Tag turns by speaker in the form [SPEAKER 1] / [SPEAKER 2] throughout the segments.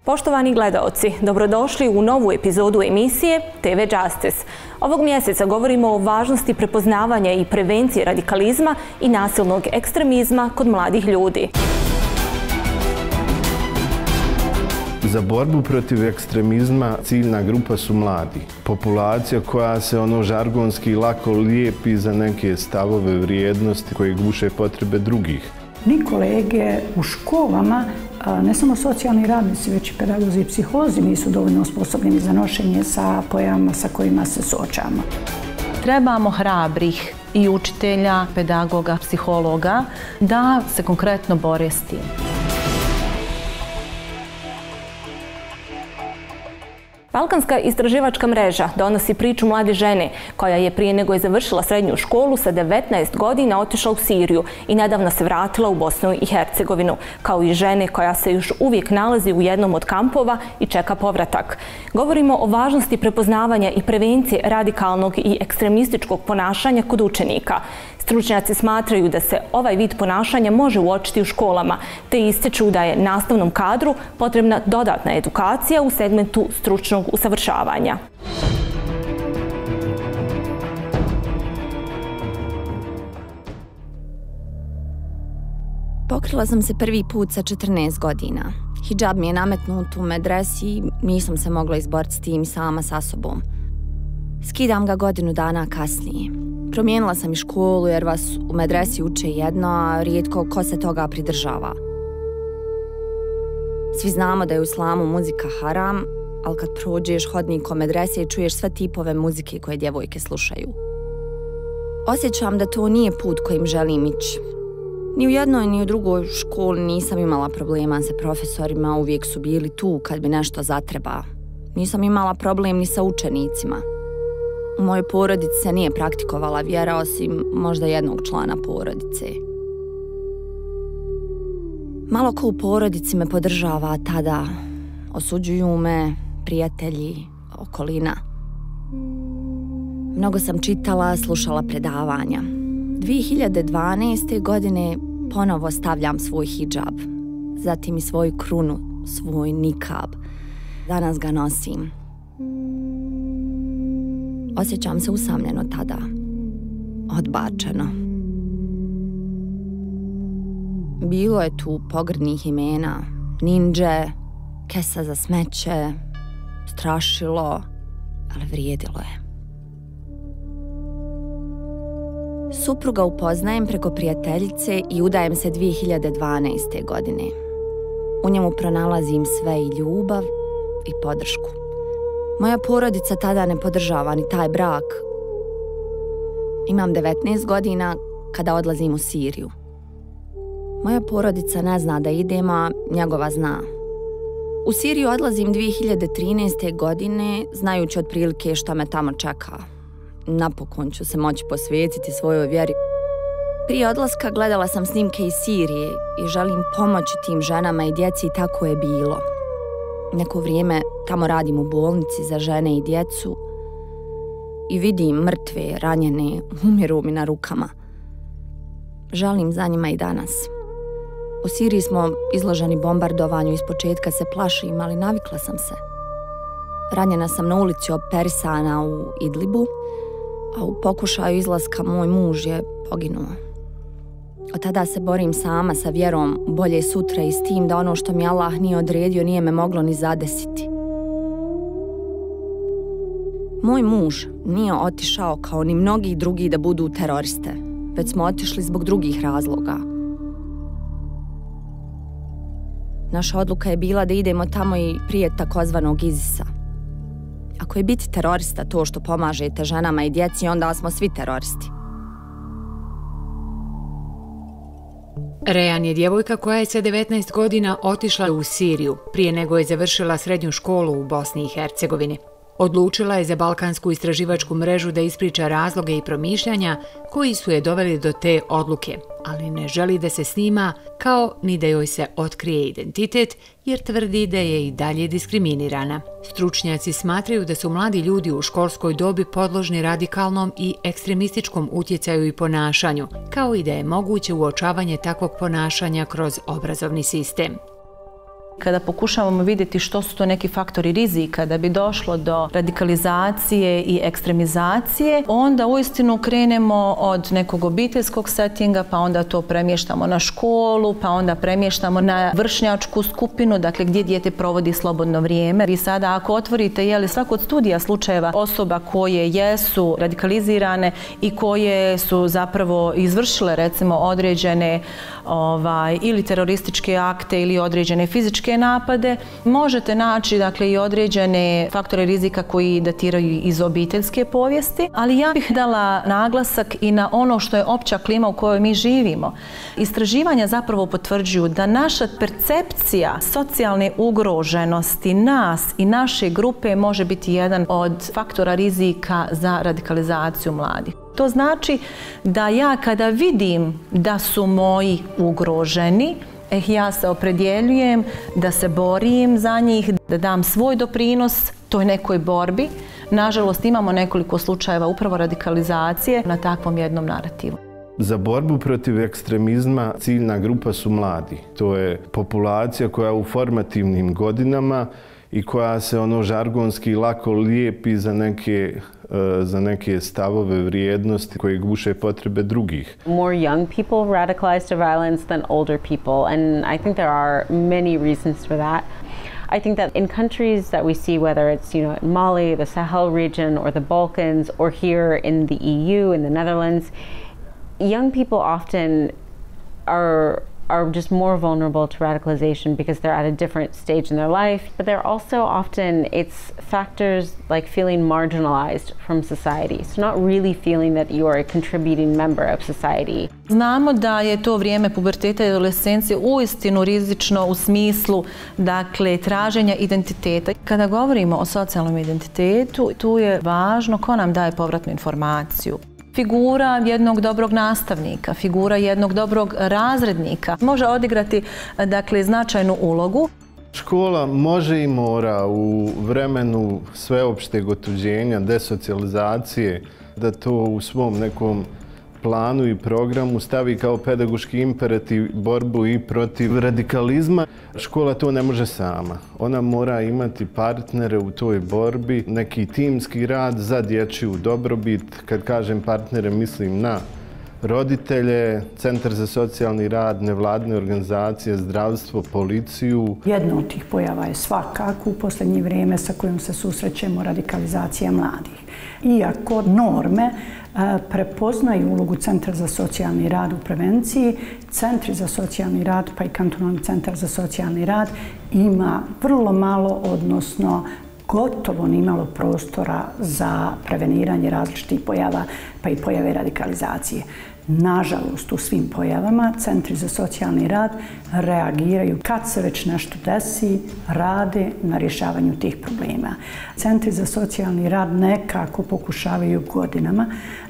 [SPEAKER 1] Poštovani gledaoci, dobrodošli u novu epizodu emisije TV Justice. Ovog mjeseca govorimo o važnosti prepoznavanja i prevencije radikalizma i nasilnog ekstremizma kod mladih ljudi.
[SPEAKER 2] Za borbu protiv ekstremizma ciljna grupa su mladi. Populacija koja se žargonski lako lijepi za neke stavove, vrijednosti koje guše potrebe drugih.
[SPEAKER 3] Ni kolege u školama, ne samo socijalni radnici, već i pedagozi i psiholozi nisu dovoljno osposobljeni za nošenje sa pojavama sa kojima se suočavamo.
[SPEAKER 4] Trebamo hrabrih i učitelja, pedagoga, psihologa da se konkretno bore s tim.
[SPEAKER 1] Balkanska istraživačka mreža donosi priču mlade žene koja je prije nego je završila srednju školu sa 19 godina otišla u Siriju i nedavno se vratila u Bosnu i Hercegovinu, kao i žene koja se još uvijek nalazi u jednom od kampova i čeka povratak. Govorimo o važnosti prepoznavanja i prevencije radikalnog i ekstremističkog ponašanja kod učenika. Stručnjaci smatraju da se ovaj vid ponašanja može uočiti u školama, te ističu da je nastavnom kadru potrebna dodatna edukacija u segmentu stručnog usavršavanja.
[SPEAKER 5] Pokrila sam se prvi put sa 14 godina. Hidžab mi je nametnut u medresi i nisam se mogla izboriti s tim sama sa sobom. Skidam ga godinu dana kasnije. Promijenila sam i školu jer vas u medresi uče jedno, a rijetko ko se toga pridržava. Svi znamo da je u islamu muzika haram, ali kad prođeš hodnikom medrese i čuješ sve tipove muzike koje djevojke slušaju. Osjećam da to nije put kojim želim ići. Ni u jednoj ni u drugoj školi nisam imala problema sa profesorima, uvijek su bili tu kad bi nešto zatreba. Nisam imala problem ni sa učenicima. U mojoj porodici se nije praktikovala vjera osim možda jednog člana porodice. Malo ko u porodici me podržava tada. Osuđuju me prijatelji, okolina. Mnogo sam čitala, slušala predavanja. 2012. godine ponovo stavljam svoj hidžab, zatim i svoju krunu, svoj nikab. Danas ga nosim. Osjećam se usamljeno tada, odbačeno. Bilo je tu pogrdnih imena, ninđe, kesa za smeće, strašilo, ali vrijedilo je. Supruga upoznajem preko prijateljice i udajem se 2012. godine. U njemu pronalazim sve i ljubav i podršku. Moja porodica tada ne podržava ni taj brak. Imam 19 godina kada odlazim u Siriju. Moja porodica ne zna da idem, a njegova zna. U Siriju odlazim 2013. godine, znajući otprilike šta me tamo čeka. Napokon ću se moći posvetiti svojoj vjeri. Prije odlaska gledala sam snimke iz Sirije i želim pomoći tim ženama i djeci i tako je bilo. Neko vrijeme tamo radim u bolnici za žene i djecu i vidim mrtve, ranjene, umiru mi na rukama. Žalim za njima i danas. U Siriji smo izloženi bombardovanju, ispočetka se plašim, ali navikla sam se. Ranjena sam na ulici operisana u Idlibu, a u pokušaju izlaska moj muž je poginuo. Od tada se borim sama sa vjerom bolje sutra i s tim da ono što mi Allah nije odredio nije me moglo ni zadesiti. Moj muž nije otišao kao ni mnogi drugi da budu teroriste, već smo otišli zbog drugih razloga. Naša odluka je bila da idemo tamo i prije takozvanog ISIS-a. Ako je biti terorista to što pomažete ženama i djeci, onda smo svi teroristi.
[SPEAKER 6] Rejan je djevojka koja je sa 19 godina otišla u Siriju prije nego je završila srednju školu u Bosni i Hercegovini. Odlučila je za Balkansku istraživačku mrežu da ispriča razloge i promišljanja koji su je doveli do te odluke, ali ne želi da se snima kao ni da joj se otkrije identitet jer tvrdi da je i dalje diskriminirana. Stručnjaci smatraju da su mladi ljudi u školskoj dobi podložni radikalnom i ekstremističkom utjecaju i ponašanju, kao i da je moguće uočavanje takvog ponašanja kroz obrazovni sistem.
[SPEAKER 4] Kada pokušavamo vidjeti što su to neki faktori rizika da bi došlo do radikalizacije i ekstremizacije, onda uistinu krenemo od nekog obiteljskog settinga, pa onda to premještamo na školu, pa onda premještamo na vršnjačku skupinu, dakle gdje dijete provodi slobodno vrijeme. Vi sada ako otvorite svaku od studija slučajeva osoba koje jesu radikalizirane i koje su zapravo izvršile recimo određene ili terorističke akte ili određene fizičke napade, možete naći dakle i određene faktore rizika koji datiraju iz obiteljske povijesti, ali ja bih dala naglasak i na ono što je opća klima u kojoj mi živimo. Istraživanja zapravo potvrđuju da naša percepcija socijalne ugroženosti nas i naše grupe može biti jedan od faktora rizika za radikalizaciju mladih. To znači da ja kada vidim da su moji ugroženi, ja se opredjeljujem da se borim za njih, da dam svoj doprinos toj nekoj borbi. Nažalost, imamo nekoliko slučajeva upravo radikalizacije na takvom jednom narativu.
[SPEAKER 2] Za borbu protiv ekstremizma ciljna grupa su mladi. To je populacija koja u formativnim godinama i koja se žargonski lako lijepi za neke stavove, vrijednosti koje guše potrebe drugih.
[SPEAKER 7] More young people radicalize to violence than older people, and I think there are many reasons for that. I think that in countries that we see, whether it's Mali, the Sahel region, or the Balkans, or here in the EU, in the Netherlands, young people often are just more vulnerable to radicalization because they're at a different stage in their life, but they're also often, it's factors like feeling marginalized from society, so not really feeling that you are a contributing member of society.
[SPEAKER 4] Znamo da je to vrijeme puberteta i adolescencije uistinu rizično u smislu, dakle, traženja identiteta. Kada govorimo o socijalnom identitetu, tu je važno ko nam daje povratnu informaciju. Figura jednog dobrog nastavnika, figura jednog dobrog razrednika može odigrati dakle, značajnu ulogu.
[SPEAKER 2] Škola može i mora u vremenu sveopšteg otuđenja, desocijalizacije, da to u svom nekom planu i programu stavi kao pedagoški imperativ borbu i protiv radikalizma. Škola to ne može sama. Ona mora imati partnere u toj borbi, neki timski rad za dječju dobrobit. Kad kažem partnere, mislim na roditelje, Centar za socijalni rad, nevladine organizacije, zdravstvo, policiju.
[SPEAKER 3] Jedna od tih pojava je svakako u posljednje vrijeme sa kojom se susrećemo radikalizacija mladih. Iako norme prepoznaju ulogu Centra za socijalni rad u prevenciji, Centri za socijalni rad pa i kantonalni Centar za socijalni rad ima vrlo malo, odnosno gotovo nimalo prostora za preveniranje različitih pojava pa i pojave radikalizacije. Nažalost, u svim pojavama Centri za socijalni rad reagiraju kad se već nešto desi, rade na rješavanju tih problema. Centri za socijalni rad nekako pokušavaju godinama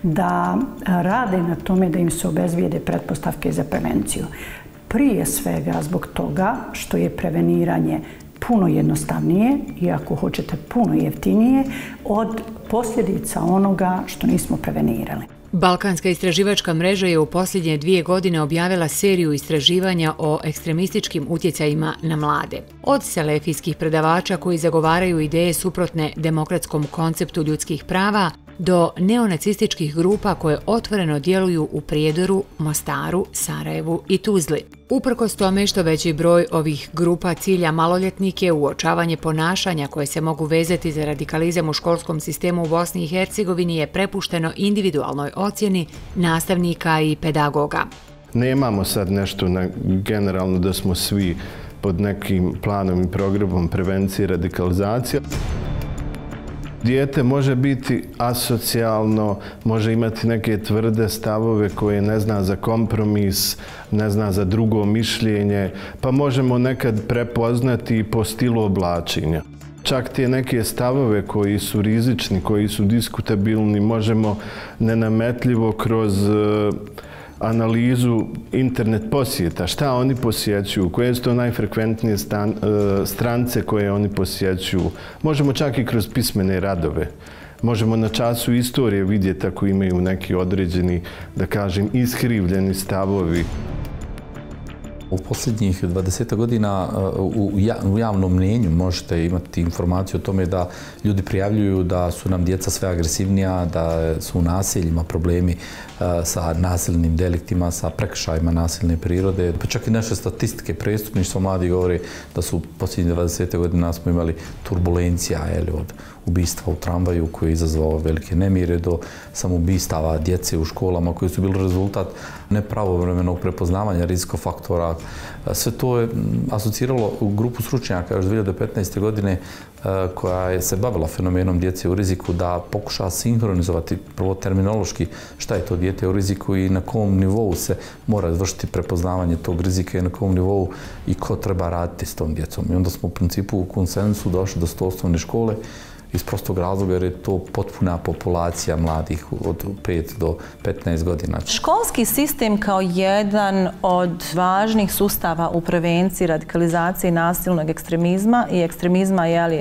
[SPEAKER 3] da rade na tome da im se obezbijede pretpostavke za prevenciju. Prije svega zbog toga što je preveniranje puno jednostavnije i ako hoćete puno jeftinije od posljedica onoga što nismo prevenirali.
[SPEAKER 6] Balkanska istraživačka mreža je u posljednje 2 godine objavila seriju istraživanja o ekstremističkim utjecajima na mlade. Od selefijskih predavača koji zagovaraju ideje suprotne demokratskom konceptu ljudskih prava do neonacističkih grupa koje otvoreno djeluju u Prijedoru, Mostaru, Sarajevu i Tuzli. Uprkos tome što veći broj ovih grupa cilja maloljetnike, uočavanje ponašanja koje se mogu vezati za radikalizam u školskom sistemu u Bosni i Hercegovini je prepušteno individualnoj ocjeni nastavnika i pedagoga.
[SPEAKER 2] Nemamo sad nešto generalno da smo svi pod nekim planom i programom prevencije radikalizacije. Dijete može biti asocijalno, može imati neke tvrde stavove koje ne zna za kompromis, ne zna za drugo mišljenje, pa možemo nekad prepoznati po stilu oblačenja. Čak te neke stavove koji su rizični, koji su diskutabilni, možemo nenametljivo kroz analizu internet posjeta, šta oni posjećuju, koje su to najfrekventnije strance koje oni posjećuju. Možemo čak i kroz pismene radove. Možemo na času istorije vidjeti ako imaju neki određeni, da kažem, iskrivljeni stavovi.
[SPEAKER 8] U posljednjih 20 godina u javnom mnijenju možete imati informaciju o tome da ljudi prijavljuju da su nam djeca sve agresivnija, da su u nasiljima problemi sa nasilnim deliktima, sa prekršajima nasilne prirode. Pa čak i naše statistike prestupništva mladi govore da su u posljednjih 20 godina smo imali turbulencija od ubistva u tramvaju koji je izazvao velike nemire do samoubistava djece u školama koji su bili rezultat nepravovremenog prepoznavanja rizikofaktora. Sve to je asociralo u grupu stručnjaka još 2015. godine koja je se bavila fenomenom djece u riziku da pokuša sinhronizovati prvo terminološki šta je to dijete u riziku i na kom nivou se mora izvršiti prepoznavanje tog rizika i na kom nivou i ko treba raditi s tom djecom. I onda smo u principu u konsensu došli do 100 osnovne škole iz prostog razloga jer je to potpuna populacija mladih od 5 do 15 godina.
[SPEAKER 4] Školski sistem kao jedan od važnih sustava u prevenciji radikalizacije nasilnog ekstremizma i ekstremizma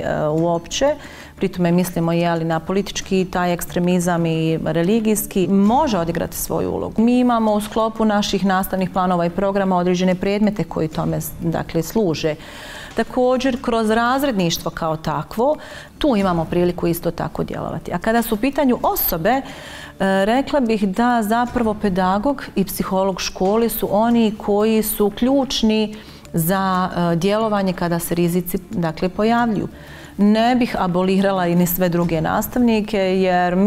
[SPEAKER 4] uopće, pritome mislimo na politički taj ekstremizam i religijski, može odigrati svoju ulogu. Mi imamo u sklopu naših nastavnih planova i programa određene predmete koji tome služe. Također, kroz razredništvo kao takvo, tu imamo priliku isto tako djelovati. A kada su u pitanju osobe, rekla bih da zapravo pedagog i psiholog škole su oni koji su ključni za djelovanje kada se rizici pojavljuju. Ne bih abolirala i ni sve druge nastavnike jer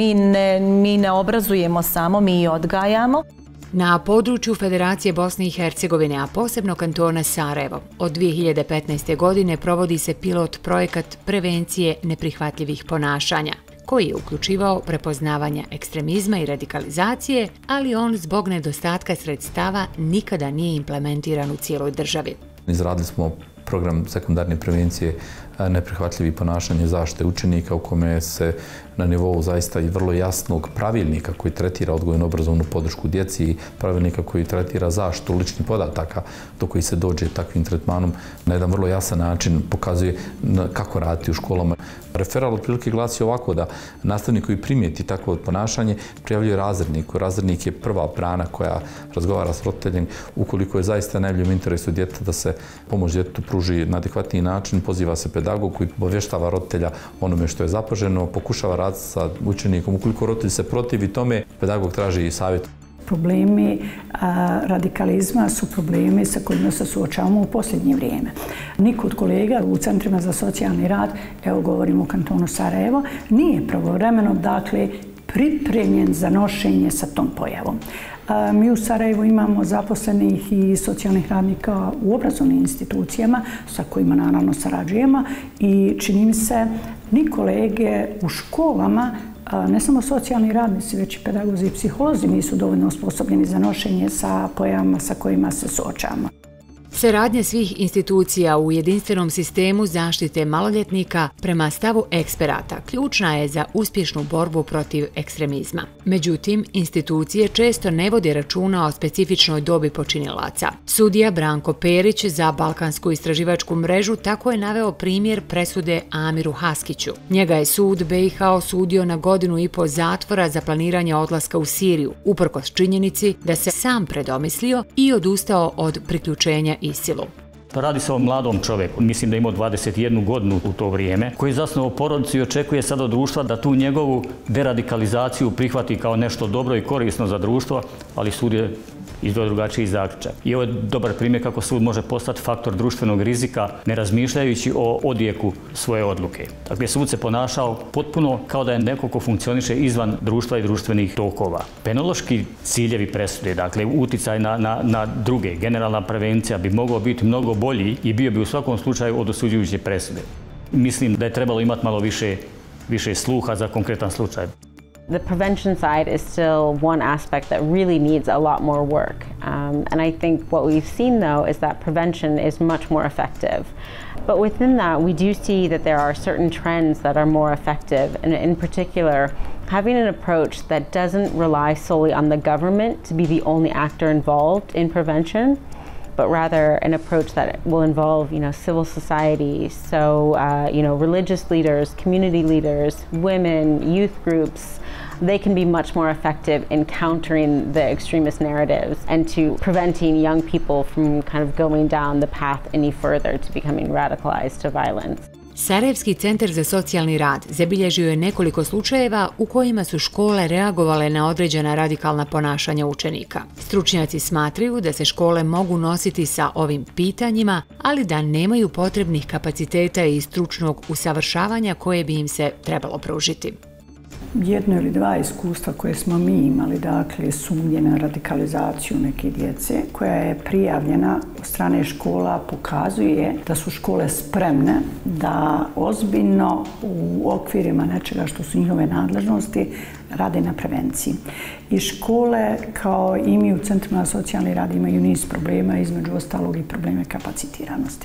[SPEAKER 4] mi ne obrazujemo samo, mi i odgajamo.
[SPEAKER 6] Na području Federacije Bosne i Hercegovine, a posebno kantona Sarajevo, od 2015. godine provodi se pilot projekat prevencije neprihvatljivih ponašanja, koji je uključivao prepoznavanje ekstremizma i radikalizacije, ali on zbog nedostatka sredstava nikada nije implementiran u cijeloj državi.
[SPEAKER 8] Izradili smo program sekundarne prevencije neprihvatljivih ponašanja i zaštite učenika u kome se na nivou zaista i vrlo jasnog pravilnika koji tretira odgojno-obrazovnu podršku djeci i pravilnika koji tretira zaštitu ličnih podataka do koji se dođe takvim tretmanom na jedan vrlo jasan način pokazuje kako raditi u školama. Referal otprilike glasi ovako da nastavnik koji primijeti takvo ponašanje prijavljuje razredniku. Razrednik je prva brana koja razgovara s roditeljem ukoliko je zaista najboljem interesu djeteta da se pomoć djetetu pruži na adekvatniji način, poziva se pedagog koji obavještava roditelja onome što je zapaženo, pokušava raditi sa učenikom. Ukoliko roditelj se protivi tome, pedagog traži i savjet.
[SPEAKER 3] Problemi radikalizma su problemi sa kojima se suočavamo u posljednje vrijeme. Niko od kolega u centrima za socijalni rad, evo govorimo o kantonu Sarajevo, nije pravovremeno, pripremljen za nošenje sa tom pojavom. Mi u Sarajevu imamo zaposlenih i socijalnih radnika u obrazovnim institucijama sa kojima naravno sarađujemo i čini mi se ni kolege u školama, ne samo socijalni radnici, već i pedagozi i psiholozi nisu dovoljno osposobljeni za nošenje sa pojavama sa kojima se suočavamo.
[SPEAKER 6] Saradnja svih institucija u jedinstvenom sistemu zaštite maloljetnika prema stavu eksperata ključna je za uspješnu borbu protiv ekstremizma. Međutim, institucije često ne vode računa o specifičnoj dobi počinilaca. Sudija Branko Perić za Balkansku istraživačku mrežu tako je naveo primjer presude Amiru Haskiću. Njega je sud BiH osudio na 1,5 godina zatvora za planiranje odlaska u Siriju, uprkos činjenici da se sam predomislio i odustao od priključenja ISIL-u.
[SPEAKER 9] Radi se o mladom čovjeku, mislim da je imao 21 godinu u to vrijeme, koji je zasnovao porodicu i očekuje sada od društva da tu njegovu deradikalizaciju prihvati kao nešto dobro i korisno za društvo, ali sud je izdao drugačiji zaključak. I ovo je dobar primjer kako sud može postati faktor društvenog rizika ne razmišljajući o odjeku svoje odluke. Dakle, sud se ponašao potpuno kao da je neko ko funkcioniše izvan društva i društvenih tokova. Penološki ciljevi presude, dakle uticaj na druge, generalna prevencija bi mogao biti mnogo bolji i bio bi u svakom slučaju od osuđujuće presude. Mislim da je trebalo imati malo više sluha za konkretan slučaj.
[SPEAKER 7] The prevention side is still one aspect that really needs a lot more work. And I think what we've seen, though, is that prevention is much more effective. But within that, we do see that there are certain trends that are more effective. And in particular, having an approach that doesn't rely solely on the government to be the only actor involved in prevention, but rather an approach that will involve, civil society, so, religious leaders, community leaders, women, youth groups, they can be much more effective in countering the extremist narratives and to preventing young people from kind of going down the path any further to becoming radicalized to violence.
[SPEAKER 6] Sarajevski centar za socijalni rad zabilježio je nekoliko slučajeva u kojima su škole reagovale na određena radikalna ponašanja učenika. Stručnjaci smatraju da se škole mogu nositi sa ovim pitanjima, ali da nemaju potrebnih kapaciteta i stručnog usavršavanja koje bi im se trebalo pružiti.
[SPEAKER 3] Jedno ili dva iskustva koje smo mi imali, dakle, sumnje na radikalizaciju neke djece koja je prijavljena od strane škola, pokazuje da su škole spremne da ozbiljno u okvirima nečega što su njihove nadležnosti rade na prevenciji. I škole, kao i mi u centrima za socijalni rad, imaju niz problema, između ostalog i probleme kapacitiranosti.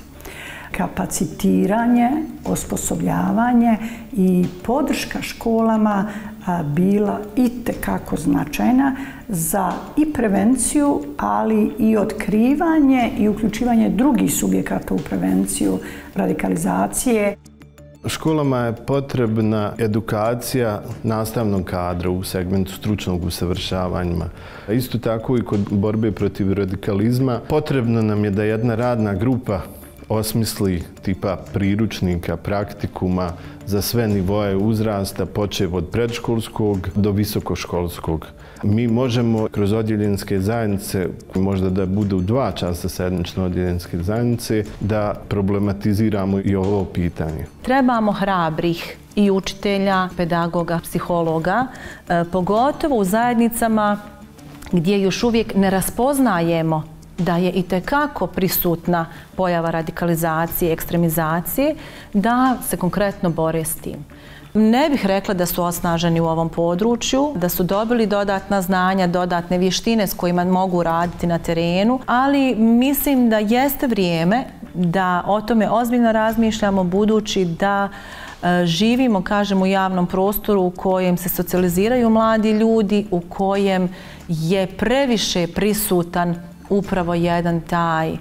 [SPEAKER 3] Kapacitiranje, osposobljavanje i podrška školama bila itekako značajna za i prevenciju, ali i otkrivanje i uključivanje drugih subjekata u prevenciju radikalizacije.
[SPEAKER 2] Školama je potrebna edukacija nastavnog kadra u segmentu stručnog usavršavanja. Isto tako i kod borbe protiv radikalizma potrebno nam je da jedna radna grupa osmisli tipa priručnika, praktikuma za sve nivoje uzrasta, počev od predškolskog do visokoškolskog. Mi možemo kroz odjeljenske zajednice, možda da budu 2 časa sedmično odjeljenske zajednice, da problematiziramo i ovo pitanje.
[SPEAKER 4] Trebamo hrabrih i učitelja, pedagoga, psihologa, pogotovo u zajednicama gdje još uvijek ne raspoznajemo da je itekako prisutna pojava radikalizacije, ekstremizacije, da se konkretno bore s tim. Ne bih rekla da su osnaženi u ovom području, da su dobili dodatna znanja, dodatne vještine s kojima mogu raditi na terenu, ali mislim da jeste vrijeme da o tome ozbiljno razmišljamo, budući da živimo, kažem, u javnom prostoru u kojem se socijaliziraju mladi ljudi, u kojem je previše prisutan upravo jedan taj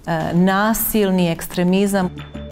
[SPEAKER 4] nasilni ekstremizam.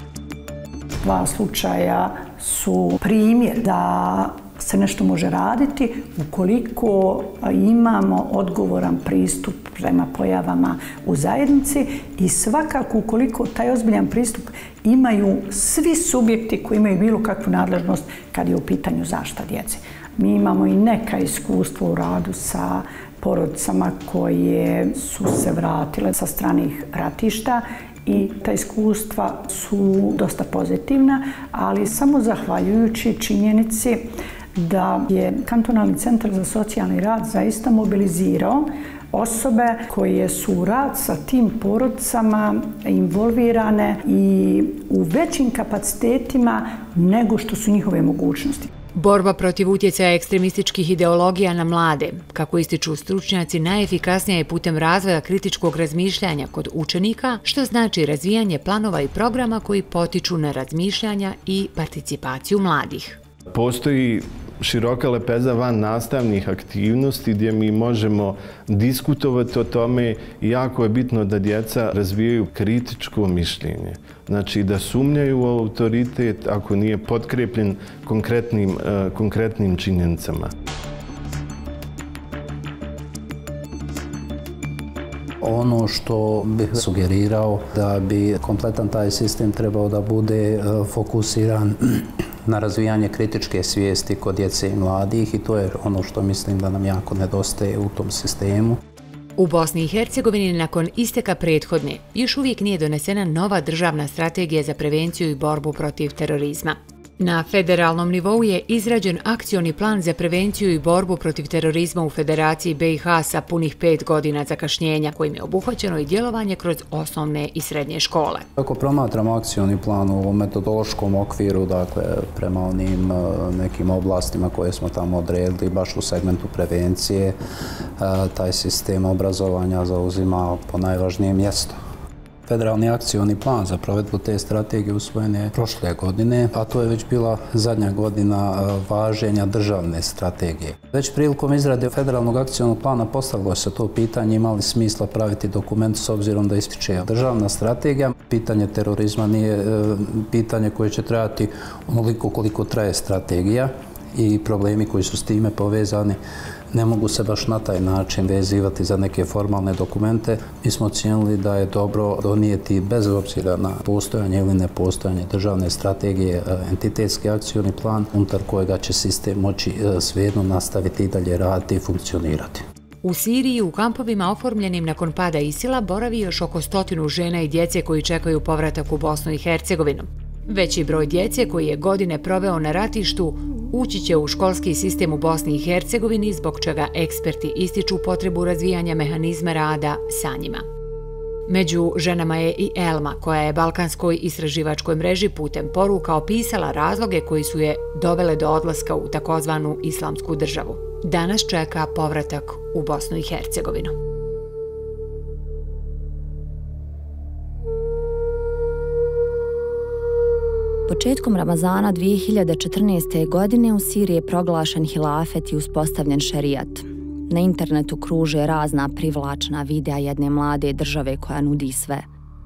[SPEAKER 3] 2 slučaja su primjer da se nešto može raditi ukoliko imamo odgovoran pristup prema pojavama u zajednici i svakako ukoliko taj ozbiljan pristup imaju svi subjekti koji imaju bilo kakvu nadležnost kad je u pitanju zaštita djece. Mi imamo i neka iskustva u radu sa porodicama koje su se vratile sa stranih ratišta i ta iskustva su dosta pozitivna, ali samo zahvaljujući činjenici da je Kantonalni centar za socijalni rad zaista mobilizirao osobe koje su u rad sa tim porodicama involvirane i u većim kapacitetima nego što su njihove mogućnosti.
[SPEAKER 6] Borba protiv utjecaja ekstremističkih ideologija na mlade, kako ističu stručnjaci, najefikasnija je putem razvoja kritičkog razmišljanja kod učenika, što znači razvijanje planova i programa koji potiču na razmišljanja i participaciju mladih.
[SPEAKER 2] Postoji široka lepeza van nastavnih aktivnosti gdje mi možemo diskutovati o tome i jako je bitno da djeca razvijaju kritičko mišljenje. Znači da sumnjaju u autoritet ako nije potkrepljen konkretnim činjenicama.
[SPEAKER 10] Ono što bih sugerirao da bi kompletan taj sistem trebao da bude fokusiran na razvijanje kritičke svijesti kod djece i mladih i to je ono što mislim da nam jako nedostaje u tom sistemu.
[SPEAKER 6] U Bosni i Hercegovini nakon isteka prethodne još uvijek nije donesena nova državna strategija za prevenciju i borbu protiv terorizma. Na federalnom nivou je izrađen akcioni plan za prevenciju i borbu protiv terorizma u Federaciji BiH sa punih 5 godina zakašnjenja, kojim je obuhvaćeno i djelovanje kroz osnovne i srednje škole.
[SPEAKER 10] Ako promatramo akcioni plan u metodološkom okviru, dakle prema onim nekim oblastima koje smo tamo odredili, baš u segmentu prevencije, taj sistem obrazovanja zauzima po najvažnije mjesto. Federalni akcioni plan za provedbu te strategije usvojen je prošle godine, a to je već bila zadnja godina važenja državne strategije. Već prilikom izrade federalnog akcionog plana postavilo se to pitanje ima li smisla praviti dokument s obzirom da ističe državna strategija. Pitanje terorizma nije pitanje koje će trajati onoliko koliko traje strategija i problemi koji su s time povezani ne mogu se baš na taj način vezivati za neke formalne dokumente. Mi smo ocijenili da je dobro donijeti, bez obzira na postojanje ili nepostojanje državne strategije, entitetski akcioni plan unutar kojega će sistem moći svejedno nastaviti i dalje raditi i funkcionirati.
[SPEAKER 6] U Siriji u kampovima oformljenim nakon pada ISIL-a boravi još oko 100 žena i djece koji čekaju povratak u Bosnu i Hercegovinu. Veći broj djece koji je godine proveo na ratištu ući će u školski sistem u Bosni i Hercegovini, zbog čega eksperti ističu potrebu razvijanja mehanizma rada sa njima. Među ženama je i Elma, koja je Balkanskoj istraživačkoj mreži putem poruka opisala razloge koji su je dovele do odlaska u takozvanu islamsku državu. Danas čeka povratak u Bosnu i Hercegovinu.
[SPEAKER 5] Početkom Ramazana 2014. godine u Siriji je proglašen hilafet i uspostavljen šerijat. Na internetu kruže razna privlačna videa jedne mlade države koja nudi sve.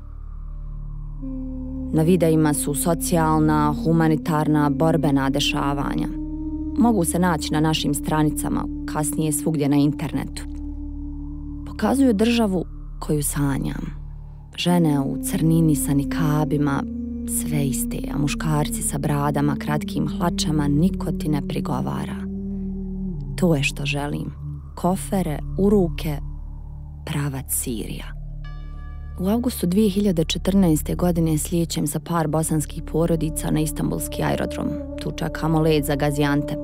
[SPEAKER 5] Na videima su socijalna, humanitarna, borbena dešavanja. Mogu se naći na našim stranicama, kasnije svugdje na internetu. Pokazuju državu koju sanjam. Žene u crnini sa nikabima, sve iste, a muškarci sa bradama, kratkim hlačama, niko ti ne prigovara. To je što želim. Kofere u ruke, pravac Sirija. U avgustu 2014. godine slijećem sa par bosanskih porodica na istanbulski aerodrom. Tu čekamo let za Gaziantep.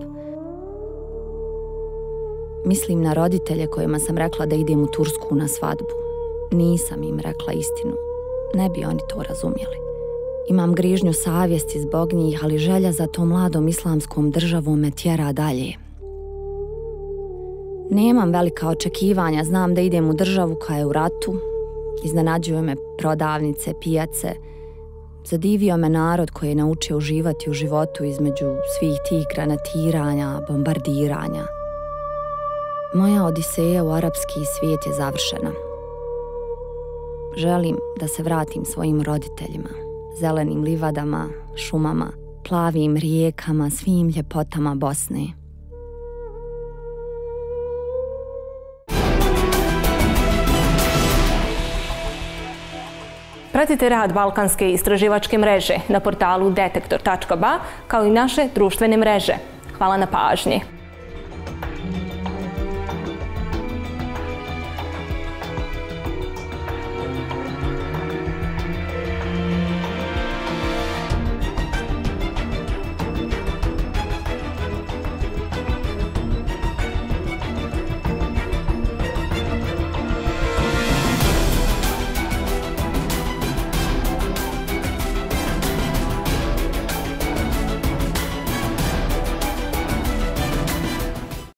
[SPEAKER 5] Mislim na roditelje kojima sam rekla da idem u Tursku na svadbu. Nisam im rekla istinu. Ne bi oni to razumjeli. Imam grižnju savjesti zbog njih, ali želja za tom mladom islamskom državom me tjera dalje. Nemam velika očekivanja, znam da idem u državu koja je u ratu. Iznenađuju me prodavnice, pijace. Zadivio me narod koji je naučio uživati u životu između svih tih granatiranja, bombardiranja. Moja odiseja u arapski svijet je završena. Želim da se vratim svojim roditeljima, zelenim livadama, šumama, plavim rijekama, svim ljepotama Bosne.
[SPEAKER 1] Pratite rad Balkanske istraživačke mreže na portalu detektor.ba kao i naše društvene mreže. Hvala na pažnji.